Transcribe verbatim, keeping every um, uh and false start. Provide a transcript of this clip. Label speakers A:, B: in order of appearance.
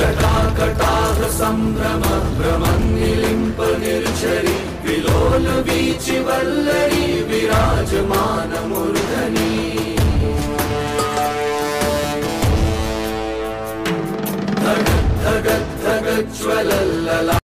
A: जटाकटाह सम्भ्रम भ्रमन्निलिम्प निर्झरि विलोल वीचि वल्लरी विराजमान मूर्धनि धग धग धग ज्वलल्लला